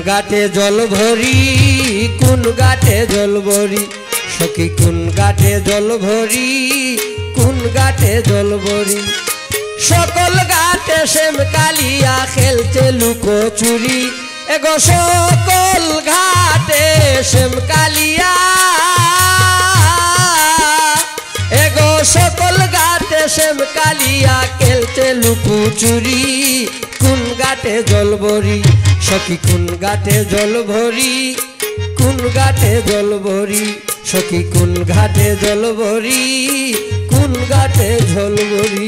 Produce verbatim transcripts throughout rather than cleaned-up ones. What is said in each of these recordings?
ঘাটে জল ভরি কোন ঘাটে জল ভরি সখী কোন ঘাটে জল ভরি কোন ঘাটে জল ভরি সকল ঘাটে শ্যাম কালিয়া খেলছে লুকোচুরি এগো সকল ঘাটে শ্যাম কালিয়া এগো সকল ঘাটে শ্যাম কালিয়া খেলছে লুকোচুরি কোন ঘাটে জল ভরি সখী কোন ঘাটে জল ভরি কোন ঘাটে জল ভরি সখী কোন ঘাটে জল ভরি কোন ঘাটে জল ভরি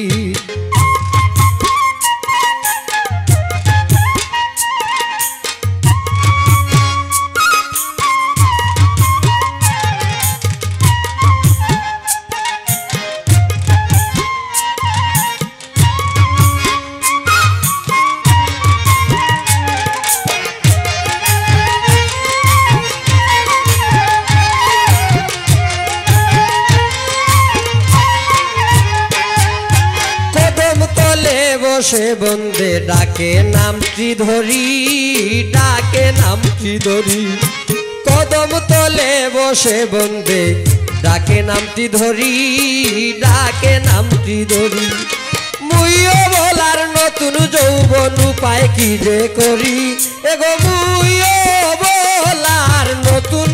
বসে বন্দে ডাকে নামটি ধরি ডাকে নামটি ধরি কদম তলে বসে বন্দে ডাকে নামটি ধরি ডাকে নামটি ধরি মুইও বলার নতুন যৌবন উপায় কি যে করি এগো মুইও বলার নতুন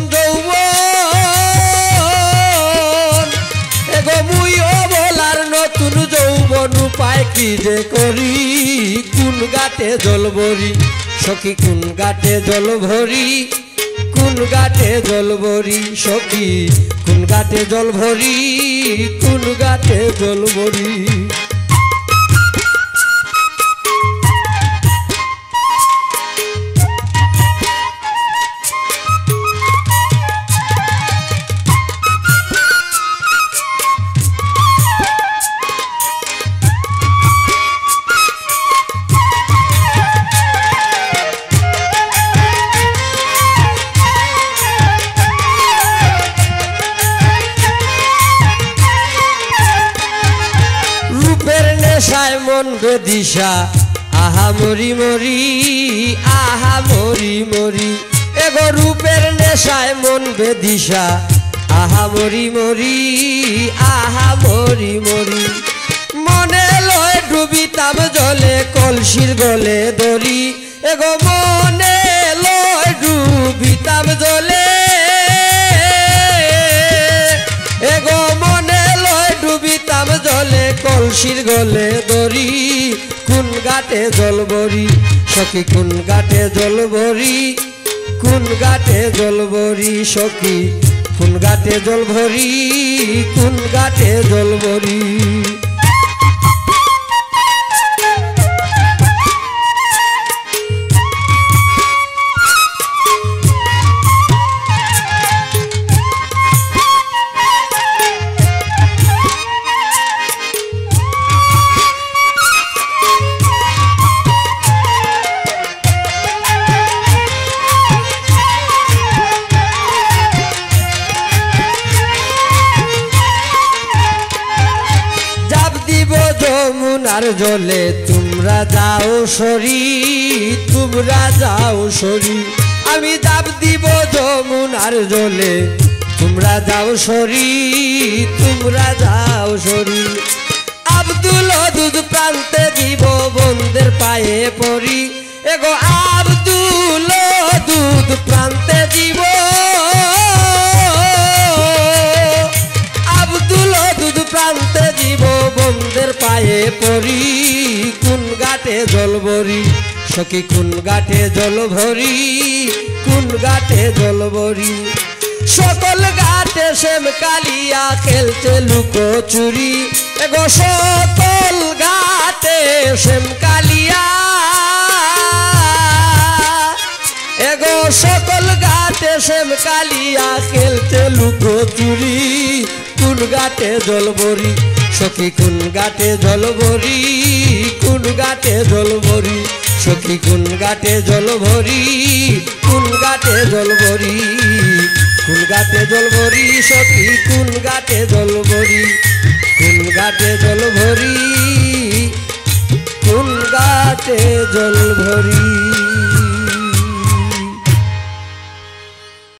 যৌবন এগো মুইও বলার নতুন যৌবন উপায় কি যে করি কোন ঘাটে জল ভরি সখী কোন ঘাটে জল ভরি কোন ঘাটে জল ভরি সখী কোন ঘাটে জল ভরি কোন ঘাটে জল ভরি মন বেদিশা আহা মরি মরি আহা মরি মরি এগো রূপের নেশায় মন বেদিশা আহা মরি মরি আহা মরি মরি মনে লয় ডুবিতাম জলে কলসির গলে দড়ি এগো মনে লয় ডুবিতাম জলে এগো মনে লয় ডুবিতাম জলে কলসির গলে দড়ি কোন ঘাটে জল ভরি সখী কোন ঘাটে জল ভরি কোন ঘাটে জল ভরি সখী কোন ঘাটে জল ভরি কোন ঘাটে জল ভরি যমুনার জলে তোমরা যাও সরি তোমরা যাও সরি আমি জাপ দিব যমুনার জলে তোমরা যাও সরি তোমরা যাও সরি আব্দুল দুধ প্রান্তে দিব বন্ধের পায়ে পড়ি এগো আব্দুল দুধ প্রান্তে দিব আব্দুল দুধ প্রান্তে দিব বন্ধের পায়ে পড়ি কোন ঘাটে জল ভরি সখী কোন ঘাটে জল ভরি কোন ঘাটে জল ভরি সকল ঘাটে শ্যাম কালিয়া খেলছে লুকোচুরি এগো সকল ঘাটে শ্যাম কালিয়া এগো সকল ঘাটে শ্যাম কালিয়া খেলছে লুকোচুরি কোন ঘাটে জল ভরি সখী কোন ঘাটে জল ভরি কোন ঘাটে জল ভরি সখী কোন ঘাটে জল ভরি কোন ঘাটে জল ভরি কোন ঘাটে জল ভরি সখী কোন ঘাটে জল ভরি